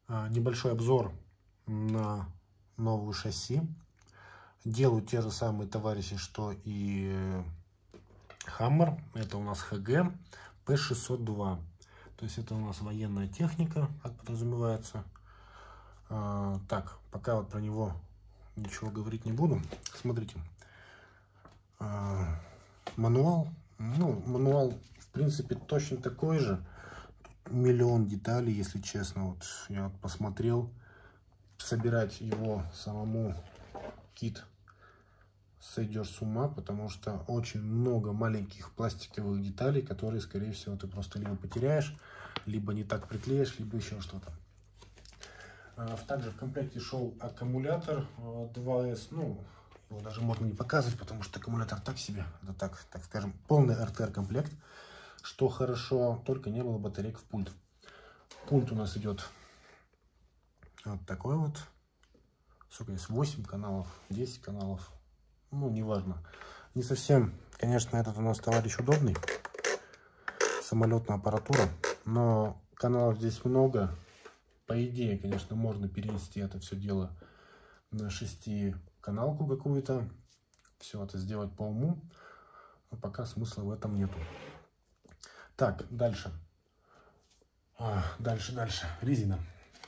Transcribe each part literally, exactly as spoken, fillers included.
Небольшой обзор на новую шасси. Делают те же самые товарищи, что и Hammer. Это у нас эйч джи пи шестьсот два. То есть это у нас военная техника, как подразумевается. А, так, пока вот про него ничего говорить не буду. Смотрите. А, мануал. Ну, мануал, в принципе, точно такой же. Тут миллион деталей, если честно. Вот я вот посмотрел. Собирать его самому кит сойдешь с ума, потому что очень много маленьких пластиковых деталей, которые, скорее всего, ты просто либо потеряешь, либо не так приклеишь, либо еще что-то. Также в комплекте шел аккумулятор два эс. Ну, его даже можно не показывать, потому что аккумулятор так себе. Это так, так скажем, полный эр тэ эр комплект. Что хорошо, только не было батарейк в пульт. Пульт у нас идет вот такой вот. Сколько есть? восемь каналов, десять каналов. Ну, неважно. Не совсем, конечно, этот у нас товарищ удобный. Самолетная аппаратура. Но каналов здесь много. По идее, конечно, можно перенести это все дело на шестиканалку какую-то. Все это сделать по уму. Но пока смысла в этом нету. Так, дальше. А, дальше, дальше. Резина.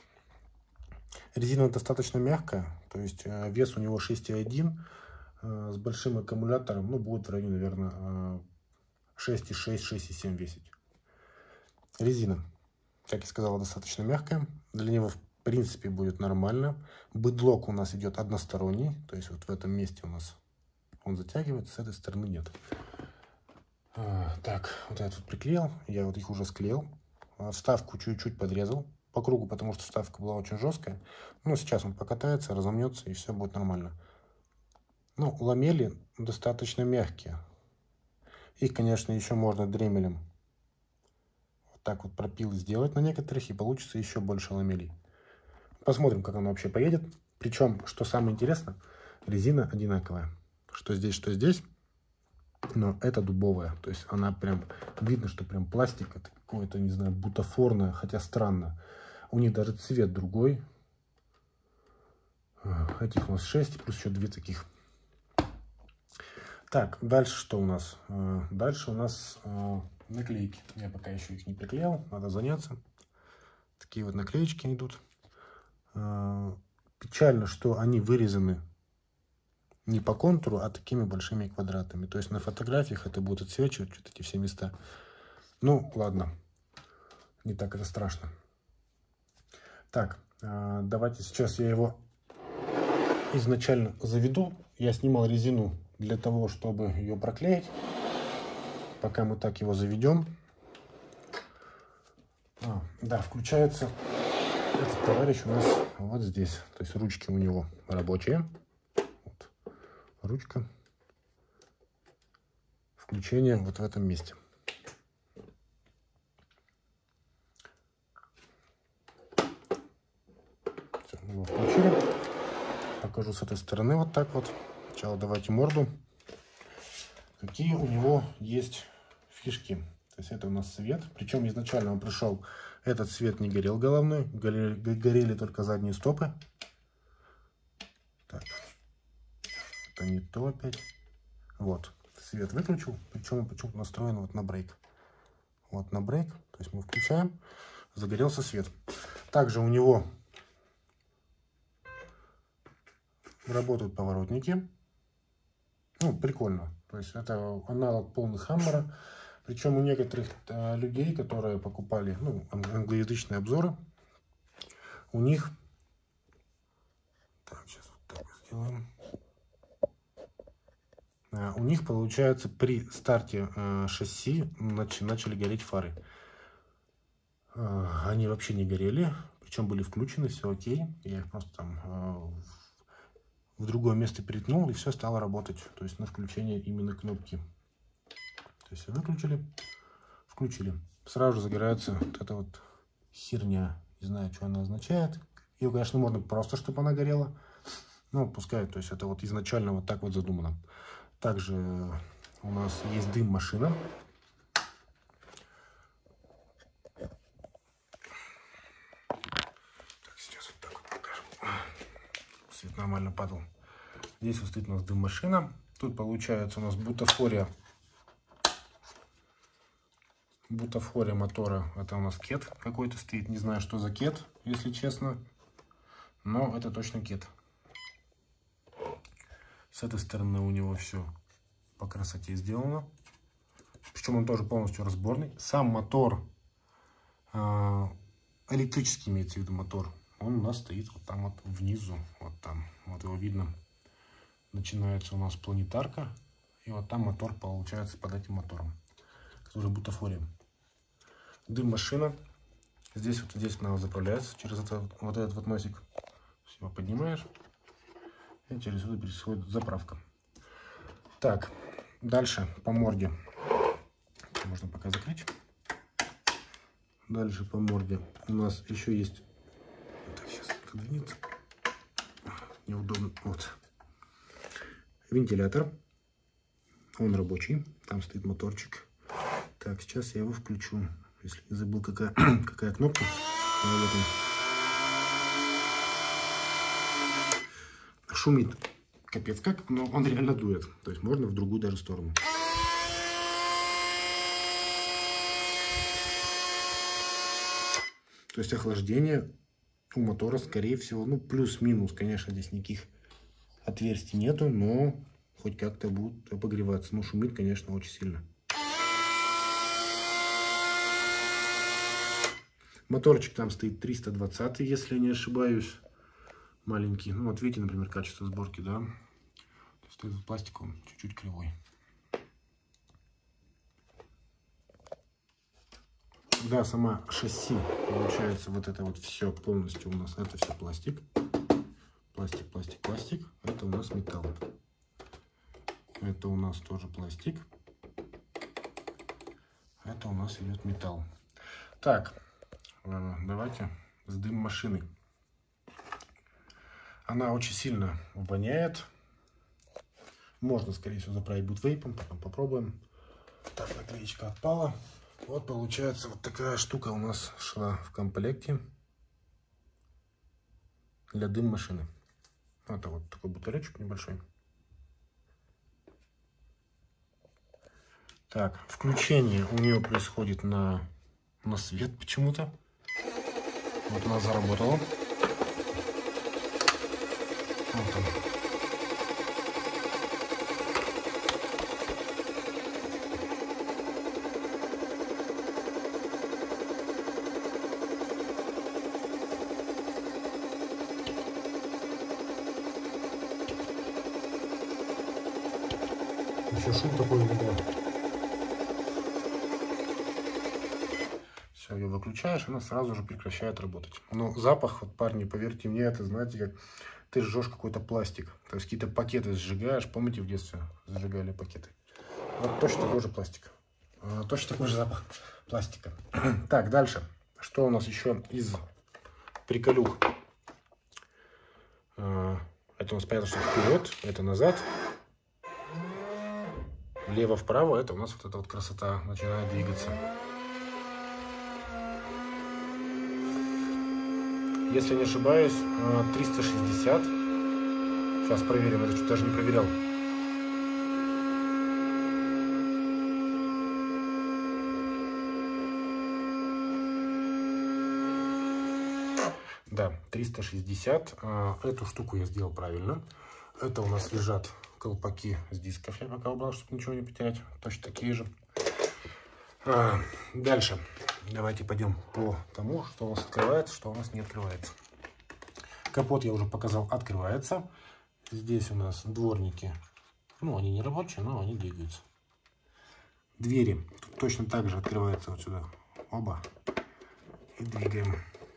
Резина достаточно мягкая, то есть вес у него шесть и один, с большим аккумулятором, ну, будет в районе, наверное, шесть и шесть — шесть и семь весить. Резина, как я сказал, достаточно мягкая, для него, в принципе, будет нормально. Бэдлок у нас идет односторонний, то есть вот в этом месте у нас он затягивается, с этой стороны нет. А, так, вот я тут приклеил, я вот их уже склеил, вставку чуть-чуть подрезал по кругу, потому что вставка была очень жесткая. Но сейчас он покатается, разомнется, и все будет нормально. Ну, ламели достаточно мягкие. Их, конечно, еще можно дремелем вот так вот пропилы сделать на некоторых, и получится еще больше ламелей. Посмотрим, как оно вообще поедет. Причем, что самое интересное, резина одинаковая. Что здесь, что здесь. Но это дубовая. То есть она прям, видно, что прям пластик, это какое-то, не знаю, бутафорное, хотя странно. У них даже цвет другой. Этих у нас шесть, плюс еще две таких. Так, дальше что у нас? Дальше у нас наклейки. Я пока еще их не приклеил, надо заняться. Такие вот наклеечки идут. Печально, что они вырезаны не по контуру, а такими большими квадратами. То есть на фотографиях это будет отсвечивать вот эти все места. Ну, ладно. Не так это страшно. Так, давайте сейчас я его изначально заведу. Я снимал резину для того, чтобы ее проклеить. Пока мы так его заведем. А, да, включается этот товарищ у нас вот здесь. То есть ручки у него рабочие. Вот. Ручка. Включение вот в этом месте. Все, мы его включили. Покажу с этой стороны вот так вот. Сначала давайте морду. Какие у него есть фишки. То есть это у нас свет. Причем изначально он пришел, этот свет не горел головной. Горели, горели только задние стопы. Так. Это не то опять. Вот. Свет выключил. Причем он почему-то настроен вот на брейк. Вот на брейк. То есть мы включаем. Загорелся свет. Также у него работают поворотники. Ну, прикольно. То есть это аналог полный Хаммера. Причем у некоторых а, людей, которые покупали, ну, англоязычные обзоры, у них... Так, сейчас вот так сделаем. А, у них, получается, при старте а, шасси нач, начали гореть фары. А, они вообще не горели. Причем были включены, все окей. Я их просто там... А, в другое место перетянул, и все стало работать. То есть на включение именно кнопки. То есть выключили, включили. Сразу же загорается вот эта вот херня. Не знаю, что она означает. Ее, конечно, можно просто, чтобы она горела. Но пускай, то есть это вот изначально вот так вот задумано. Также у нас есть дым машина. Свет нормально падал. Здесь вот стоит у нас дым-машина. Тут получается у нас бутафория. Бутафория мотора. Это у нас кет какой-то стоит. Не знаю, что за кет, если честно. Но это точно кет. С этой стороны у него все по красоте сделано. Причем он тоже полностью разборный. Сам мотор, э, электрический имеется в виду мотор, он у нас стоит вот там вот внизу. Вот там. Вот его видно. Начинается у нас планетарка. И вот там мотор получается под этим мотором, который бутафория. Дым-машина. Здесь вот здесь она заправляется через это, вот этот вот носик. Все, поднимаешь. И через сюда происходит заправка. Так, дальше по морде. Можно пока закрыть. Дальше по морде у нас еще есть... Так, сейчас подвинется. Неудобно. Вот. Вентилятор. Он рабочий. Там стоит моторчик. Так, сейчас я его включу. Если не забыл, какая, какая кнопка. Вот шумит капец как, но он реально дует. То есть можно в другую даже сторону. То есть охлаждение у мотора, скорее всего, ну плюс-минус, конечно, здесь никаких отверстий нету, но хоть как-то будет обогреваться. Но шумит, конечно, очень сильно. Моторчик там стоит триста двадцать, если я не ошибаюсь. Маленький. Ну вот видите, например, качество сборки, да. Стоит пластик, он чуть-чуть кривой. Да, сама шасси, получается, вот это вот все полностью у нас, это все пластик. Пластик, пластик, пластик. Это у нас металл. Это у нас тоже пластик. Это у нас идет металл. Так, давайте с дым-машиной. Она очень сильно воняет. Можно, скорее всего, заправить будет вейпом. Потом попробуем. Так, наклеечка отпала. Вот получается вот такая штука у нас шла в комплекте для дым-машины. Это вот такой бутылечек небольшой. Так, включение у нее происходит на, на свет почему-то. Вот она заработала. Вот он. Еще шум такой иногда. Все, ее выключаешь, она сразу же прекращает работать. Но запах, вот, парни, поверьте мне, это, знаете, как ты жжешь какой-то пластик. То есть какие-то пакеты сжигаешь. Помните, в детстве зажигали пакеты? Вот точно такой же пластик. Точно такой же запах пластика. Так, дальше. Что у нас еще из приколюх? Это у нас понятно, что вперед, это назад. Влево-вправо, это у нас вот эта вот красота начинает двигаться. Если не ошибаюсь, триста шестьдесят. Сейчас проверим, это что-то даже не проверял. Да, триста шестьдесят. Эту штуку я сделал правильно. Это у нас лежат колпаки с дисков. Я пока убрал, чтобы ничего не потерять. Точно такие же. А, дальше. Давайте пойдем по тому, что у нас открывается, что у нас не открывается. Капот я уже показал, открывается. Здесь у нас дворники. Ну, они не рабочие, но они двигаются. Двери тут точно так же открываются вот сюда. Оба. И двигаем.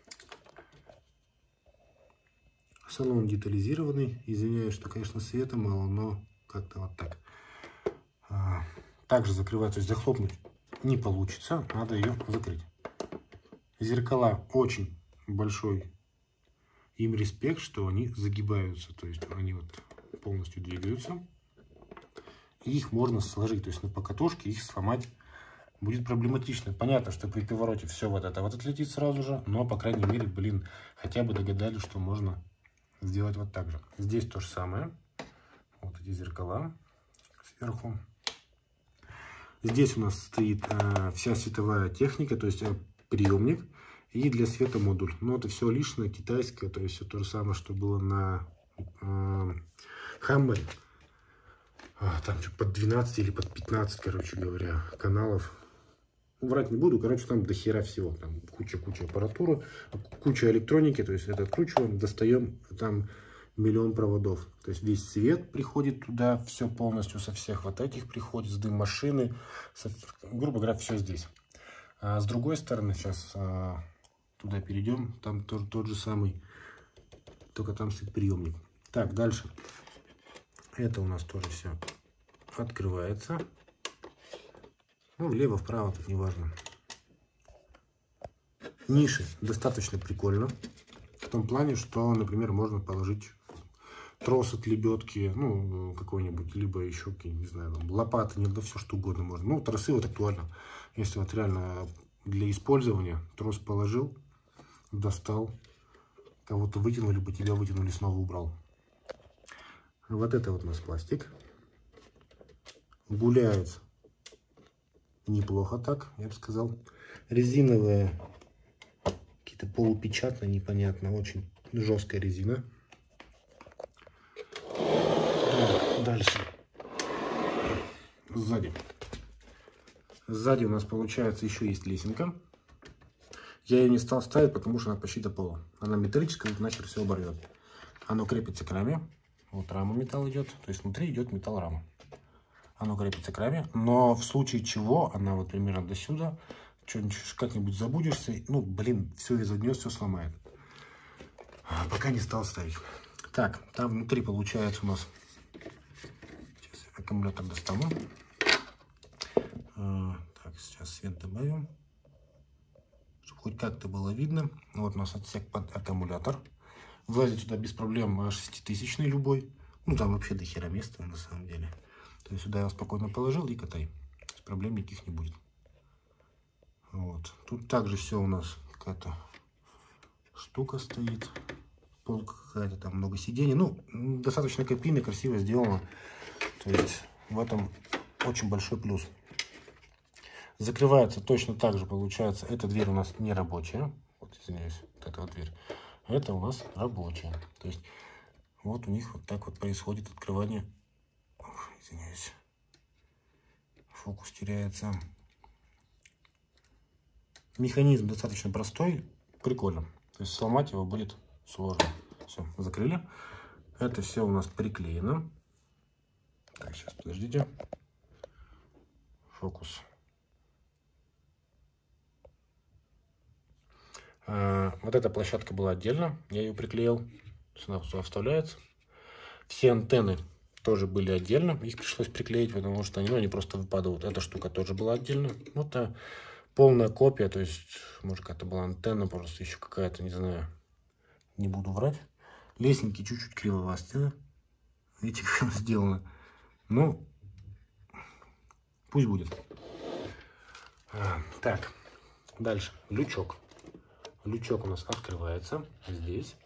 Салон детализированный. Извиняюсь, что, конечно, света мало, но как-то вот так. А, также закрывается, то есть захлопнуть не получится, надо ее закрыть. Зеркала очень большой им респект, что они загибаются, то есть они вот полностью двигаются. И их можно сложить, то есть на покатушке их сломать будет проблематично. Понятно, что при повороте все вот это вот отлетит сразу же, но, по крайней мере, блин, хотя бы догадались, что можно сделать вот так же. Здесь то же самое. Вот эти зеркала сверху. Здесь у нас стоит э, вся световая техника, то есть э, приемник и для света модуль. Но это все лишнее, китайское, то есть все то же самое, что было на э, Хаммере. А, там что под двенадцать или под пятнадцать, короче говоря, каналов. Врать не буду, короче, там до хера всего. Там куча-куча аппаратуры, куча электроники, то есть это откручиваем, достаем, там миллион проводов. То есть весь свет приходит туда, все полностью со всех вот этих приходит, с дым машины, со, грубо говоря, все здесь. А с другой стороны, сейчас а, туда перейдем, там тоже тот же самый, только там стоит приемник. Так, дальше. Это у нас тоже все открывается. Ну, влево, вправо, тут не важно. Ниши достаточно прикольно. В том плане, что, например, можно положить трос от лебедки, ну, какой-нибудь, либо еще, не знаю, там, лопаты, не, да все что угодно можно. Ну, тросы вот актуально. Если вот реально для использования трос положил, достал, кого-то вытянул, либо тебя вытянули, снова убрал. Вот это вот у нас пластик. Гуляет неплохо так, я бы сказал. Резиновые, какие-то полупечатные, непонятно, очень жесткая резина. Дальше. Сзади. Сзади у нас получается еще есть лесенка. Я ее не стал ставить, потому что она почти до пола. Она металлическая, иначе все оборвет. Оно крепится к раме. Вот рама металл идет. То есть внутри идет металл рама. Оно крепится к раме. Но в случае чего, она вот примерно до сюда, что-нибудь как-нибудь забудешься. Ну, блин, все изогнет, все сломает. А, пока не стал ставить. Так, там внутри получается у нас... Сейчас я аккумулятор достану. А, так, сейчас свет добавим. Чтобы хоть как-то было видно. Вот у нас отсек под аккумулятор. Влазит сюда без проблем шеститысячный любой. Ну, там вообще до хера места на самом деле. То есть сюда я спокойно положил и катай. Проблем никаких не будет. Вот. Тут также все у нас какая-то штука стоит. Полка какая-то, там много сидений. Ну, достаточно копийно, красиво сделано. То есть в этом очень большой плюс. Закрывается точно так же, получается. Эта дверь у нас не рабочая. Вот, извиняюсь, вот эта вот дверь. Это у нас рабочая. То есть вот у них вот так вот происходит открывание. Ох, извиняюсь. Фокус теряется. Механизм достаточно простой. Прикольно. То есть сломать его будет сложно. Все, закрыли. Это все у нас приклеено. Так, сейчас, подождите. Фокус. А, вот эта площадка была отдельно. Я ее приклеил. Она сюда вставляется. Все антенны тоже были отдельно. Их пришлось приклеить, потому что они, ну, они просто выпадают. Эта штука тоже была отдельно. Вот а, полная копия. То есть, может, какая-то была антенна, просто еще какая-то, не знаю. Не буду врать. Лесенки чуть-чуть кривовастые. Видите, как она сделана. Ну, пусть будет. А, так, дальше. Лючок. Лючок у нас открывается здесь.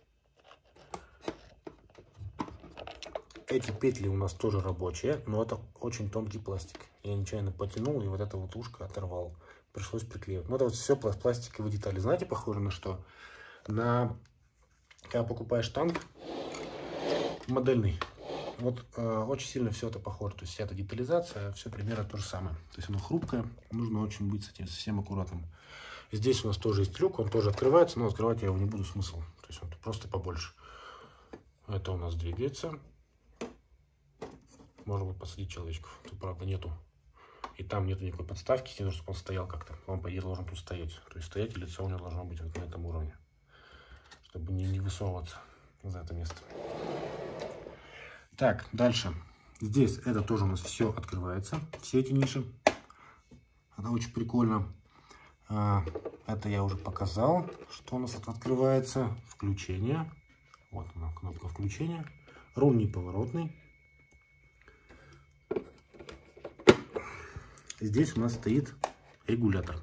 Эти петли у нас тоже рабочие, но это очень тонкий пластик. Я нечаянно потянул, и вот эта вот ушко оторвал. Пришлось приклеивать. Ну, это вот все пластиковые детали. Знаете, похоже на что? На... Когда покупаешь танк модельный, вот э, очень сильно все это похоже. То есть вся эта детализация, все примерно то же самое. То есть оно хрупкое, нужно очень быть с этим совсем аккуратным. Здесь у нас тоже есть люк, он тоже открывается, но открывать я его не буду, смысл. То есть он просто побольше. Это у нас двигается. Можно будет посадить человечков. Тут, правда, нету. И там нету никакой подставки, чтобы он стоял как-то. Он, по идее, должен тут стоять. То есть стоять, и лицо у него должно быть вот на этом уровне. Чтобы не, не высовываться за это место. Так, дальше. Здесь это тоже у нас все открывается. Все эти ниши. Это очень прикольно. Это я уже показал, что у нас это открывается. Включение. Вот она, кнопка включения. Руль неповоротный. Здесь у нас стоит регулятор.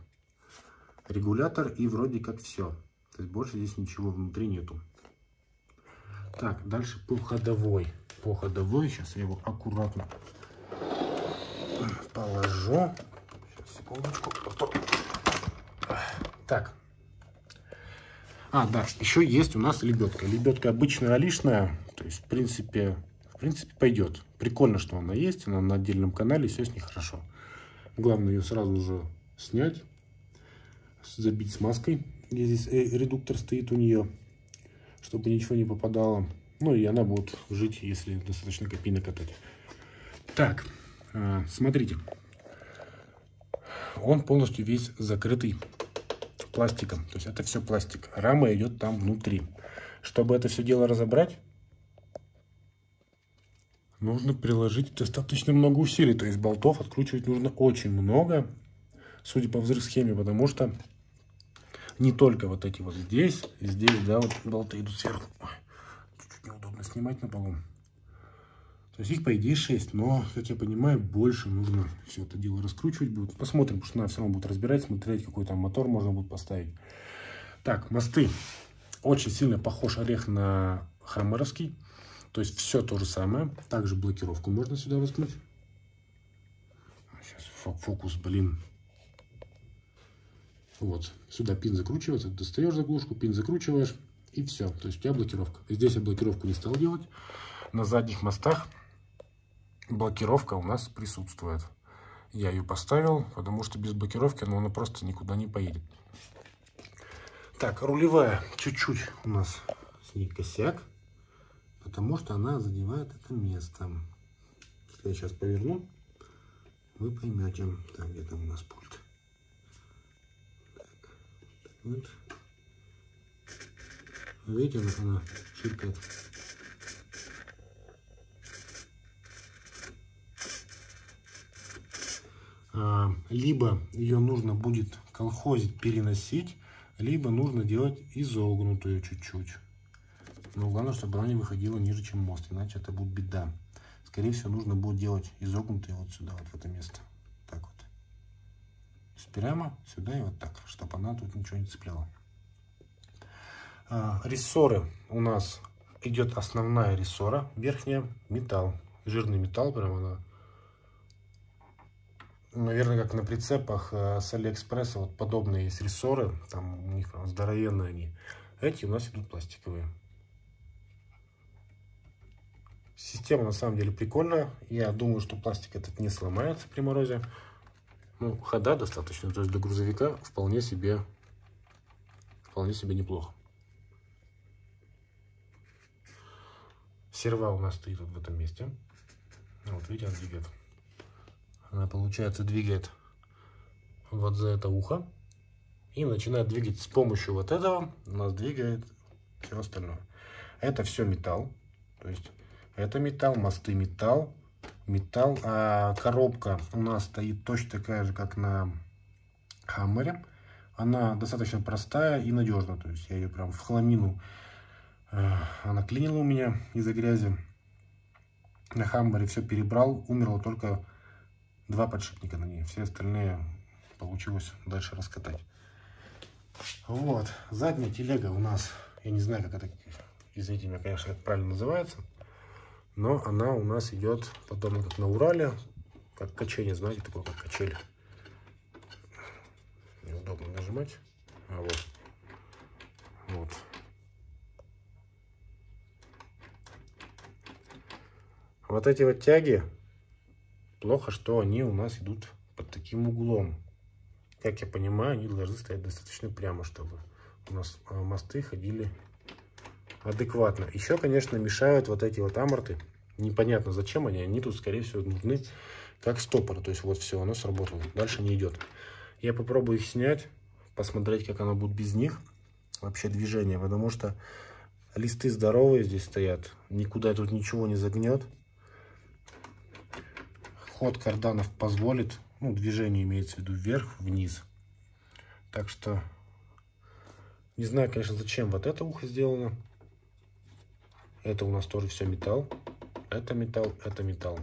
Регулятор и вроде как все. То есть больше здесь ничего внутри нету. Так, дальше по ходовой. По ходовой. Сейчас я его аккуратно положу. Сейчас, секундочку. Так. А, да, еще есть у нас лебедка. Лебедка обычная, лишняя. То есть, в принципе, в принципе, пойдет. Прикольно, что она есть. Она на отдельном канале, все с ней хорошо. Главное ее сразу же снять. Забить смазкой. Здесь редуктор стоит у нее, чтобы ничего не попадало. Ну и она будет жить, если достаточно копий накатать. Так, смотрите. Он полностью весь закрытый пластиком. То есть это все пластик. Рама идет там внутри. Чтобы это все дело разобрать, нужно приложить достаточно много усилий. То есть болтов откручивать нужно очень много, судя по взрыв-схеме, потому что не только вот эти вот здесь, здесь, да, вот болты идут сверху. Чуть-чуть неудобно снимать на полу. То есть их, по идее, шесть, но, как я понимаю, больше нужно все это дело раскручивать будет. Посмотрим, потому что надо все равно будет разбирать, смотреть, какой там мотор можно будет поставить. Так, мосты. Очень сильно похож орех на хаммеровский. То есть все то же самое. Также блокировку можно сюда воткнуть. Сейчас фокус, блин. Вот, сюда пин закручивается, достаешь заглушку, пин закручиваешь, и все. То есть у тебя блокировка. Здесь я блокировку не стал делать. На задних мостах блокировка у нас присутствует. Я ее поставил, потому что без блокировки она, она просто никуда не поедет. Так, рулевая чуть-чуть у нас с ней косяк, потому что она задевает это место. Если я сейчас поверну, вы поймете. Так, где там у нас пульт? Так, вот. Видите, как она чиркает. Либо ее нужно будет колхозить, переносить, либо нужно делать изогнутую чуть-чуть. Но главное, чтобы она не выходила ниже, чем мост, иначе это будет беда. Скорее всего, нужно будет делать изогнутые вот сюда, вот в это место. Так вот. То есть прямо сюда и вот так, чтобы она тут ничего не цепляла. А, рессоры у нас идет основная рессора, верхняя металл. Жирный металл, прям она. Наверное, как на прицепах с Алиэкспресса, вот подобные есть рессоры, там у них прям здоровенные они. Эти у нас идут пластиковые. Система на самом деле прикольная. Я думаю, что пластик этот не сломается при морозе. Ну, хода достаточно, то есть для грузовика вполне себе, вполне себе неплохо. Серва у нас стоит вот в этом месте. Вот видите, она двигает. Она, получается, двигает вот за это ухо. И начинает двигать с помощью вот этого. У нас двигает все остальное. Это все металл. То есть это металл, мосты металл. Металл. А коробка у нас стоит точно такая же, как на Хаммере. Она достаточно простая и надежная. То есть я ее прям в хламину. Она клинила у меня из-за грязи. На Хаммере все перебрал. Умерло только два подшипника на ней. Все остальные получилось дальше раскатать. Вот. Задняя телега у нас, я не знаю, как это, извините меня, конечно, как правильно называется, но она у нас идет подобно как на Урале, как качение, знаете, такое как качель. Неудобно нажимать. А вот. Вот. Вот эти вот тяги, плохо, что они у нас идут под таким углом. Как я понимаю, они должны стоять достаточно прямо, чтобы у нас мосты ходили адекватно. Еще, конечно, мешают вот эти вот аморты. Непонятно, зачем они. Они тут, скорее всего, нужны как стопоры. То есть вот все, оно сработало. Дальше не идет. Я попробую их снять, посмотреть, как оно будет без них. Вообще движение. Потому что листы здоровые здесь стоят. Никуда тут ничего не загнет. Ход карданов позволит. Ну, движение имеется в виду вверх-вниз. Так что не знаю, конечно, зачем вот это ухо сделано. Это у нас тоже все металл. Это металл, это металл.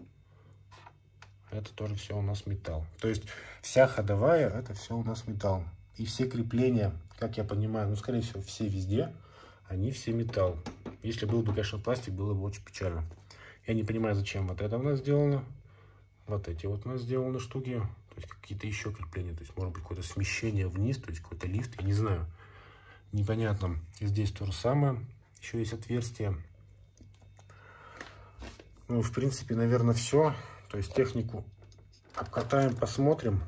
Это тоже все у нас металл. То есть вся ходовая, это все у нас металл. И все крепления, как я понимаю, ну, скорее всего, все везде, они все металл. Если был бы, конечно, пластик, было бы очень печально. Я не понимаю, зачем вот это у нас сделано. Вот эти вот у нас сделаны штуки. То есть какие-то еще крепления. То есть может быть какое-то смещение вниз, то есть какой-то лифт, я не знаю. Непонятно. И здесь то же самое. Еще есть отверстие. Ну, в принципе, наверное, все. То есть технику обкатаем, посмотрим,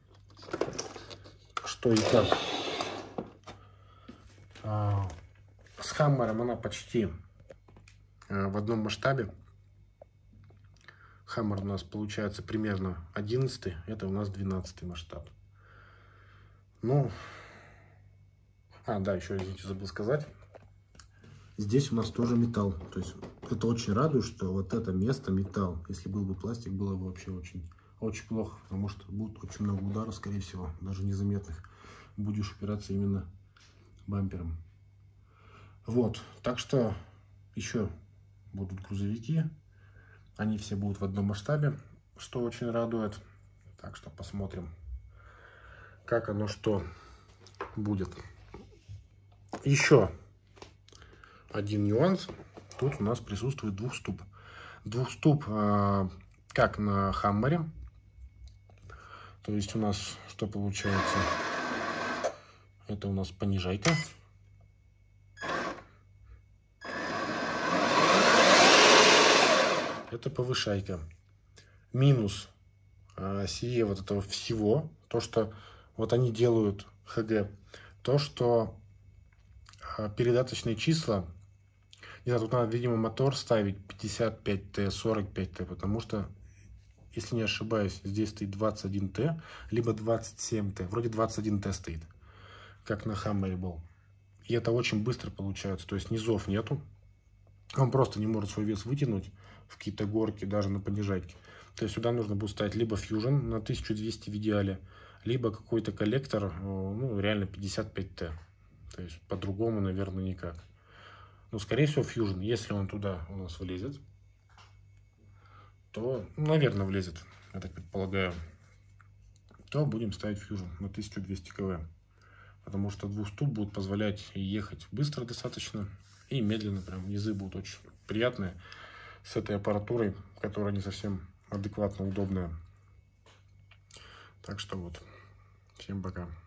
что и как. А, с Хаммером она почти а, в одном масштабе. Хаммер у нас получается примерно одиннадцатый, это у нас двенадцатый масштаб. Ну, а, да, еще, извините, забыл сказать. Здесь у нас тоже металл. То есть это очень радует, что вот это место металл. Если был бы пластик, было бы вообще очень, очень плохо, потому что будет очень много ударов, скорее всего, даже незаметных. Будешь упираться именно бампером. Вот, так что еще будут грузовики. Они все будут в одном масштабе, что очень радует. Так что посмотрим, как оно что будет. Еще один нюанс. Тут у нас присутствует двухступ. Двухступ, э, как на Хаммере. То есть у нас что получается? Это у нас понижайка. Это повышайка. Минус э, сие вот этого всего, то, что вот они делают ХГ, то, что э, передаточные числа, не знаю, тут надо, видимо, мотор ставить пятьдесят пять тэ, сорок пять тэ, потому что, если не ошибаюсь, здесь стоит двадцать один тэ, либо двадцать семь тэ, вроде двадцать один тэ стоит, как на Хаммере был. И это очень быстро получается, то есть низов нету, он просто не может свой вес вытянуть в какие-то горки, даже на понижайке. То есть сюда нужно будет ставить либо Fusion на тысячу двести в идеале, либо какой-то коллектор, ну, реально пятьдесят пять тэ. То есть по-другому, наверное, никак. Но, скорее всего, Fusion, если он туда у нас влезет, то, наверное, влезет, я так предполагаю, то будем ставить Fusion на тысячу двести километров. Потому что двухступ будет позволять ехать быстро достаточно и медленно. Прям низы будут очень приятные с этой аппаратурой, которая не совсем адекватно удобная. Так что вот, всем пока.